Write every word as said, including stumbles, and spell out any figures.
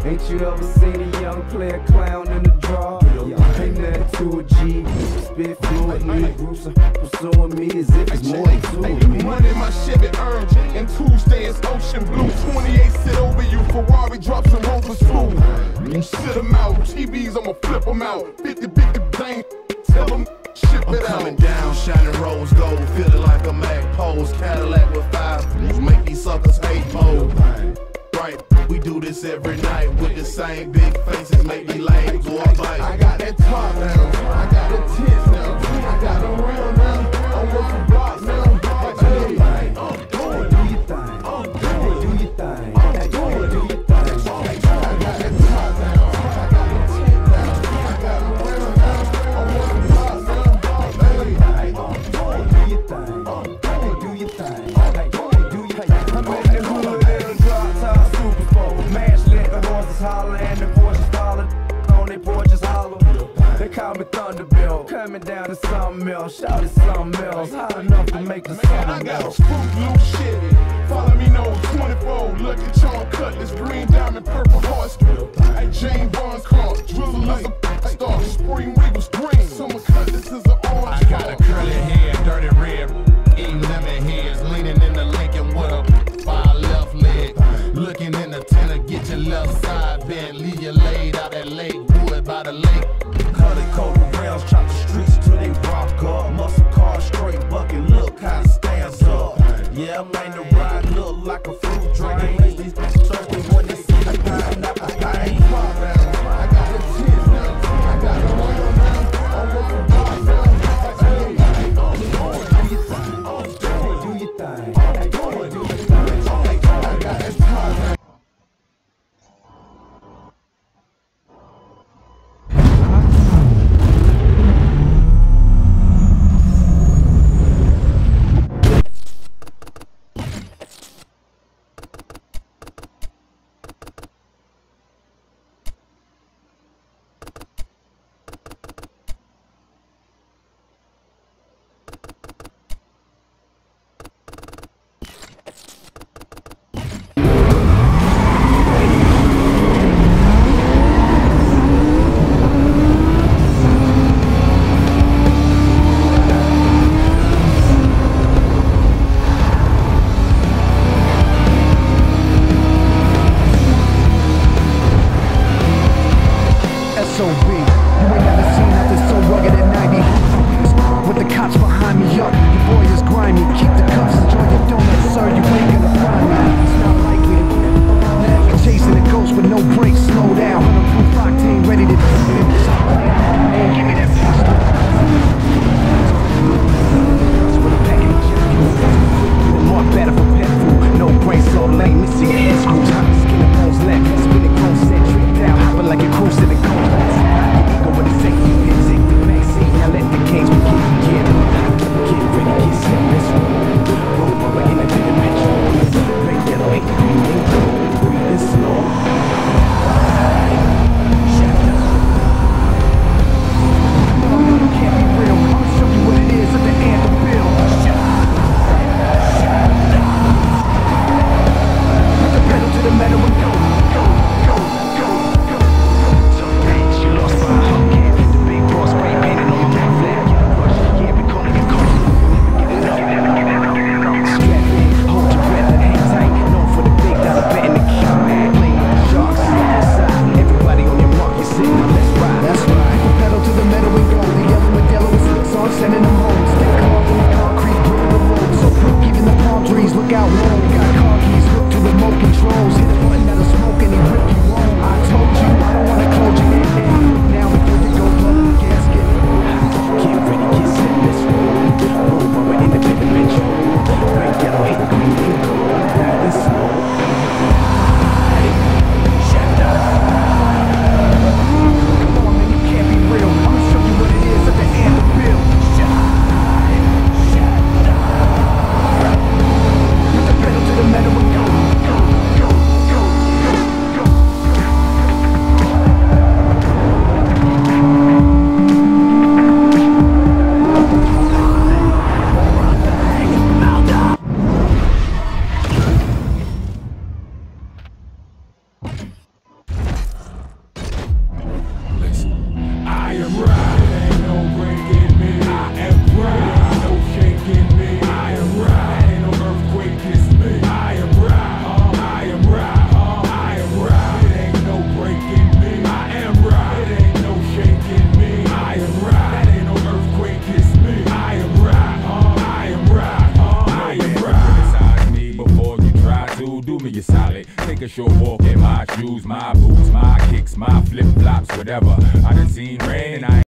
Ain't you ever seen a young player clown in the draw? Ain't that to a G? Spit fluently, groups are pursuing me as if it's more than two of me. Running my Chevy Urge, and Tuesday is ocean blue. twenty-eight sit over you, Ferrari drops and Rovers flew. You sit them out, T Vs I'ma flip them out. fifty fifty bang, tell them ship it out. I'm coming down, shining rose gold, feeling like a Mac pose. Cadillac with five, make these suckers hate mode. Right, we do this every night with the same big faces, make me lame, boy, bite. I got that top now, I got the tits now, I got them real now, I'm working block now. Hey, I'm doing, do your thing, I'm doing, do your thing, I'm doing, do your thing. I got that top now, I got the tits now, I got them real now, I'm working block now. Hey, I'm doing, do your thing, I'm doing, do your thing, I'm doing, do your thing. I'm in the hood. Holler and the Porsches holler on they porches hollow. They call me Thunderbill, coming down to something else. Shout it something else, hot enough to make the sun I got a spook loose shit. Follow me no twenty-four. Look at y'all cut this green diamond purple horse. Hey, Jane Bond's car, drizzle is a star. Spring Regal's green. Summer cut this is an orange. I got a curly hair, dirty red, eating lemon heads, leaning in the Lincoln with a fire left leg. Looking in the tenor, get your left side bent, leave you laid out that lake, wood by the lake. Colored coat rails, chop the streets till they rock up. Muscle car, straight bucket, look how it stands up. Yeah, man, the ride look like a fruit drink. These bitches thirsty when they see the pineapple thing. I got the tits now, I got the oil now, I'm working block now. Hey, I'm doing, do your thing, I'm doing, do your thing, I'm doing, do your thing. I got that top now. Like a cruise in the cold. do me a solid. Take a short walk in my shoes, my boots, my kicks, my flip flops, whatever. I done seen rain and I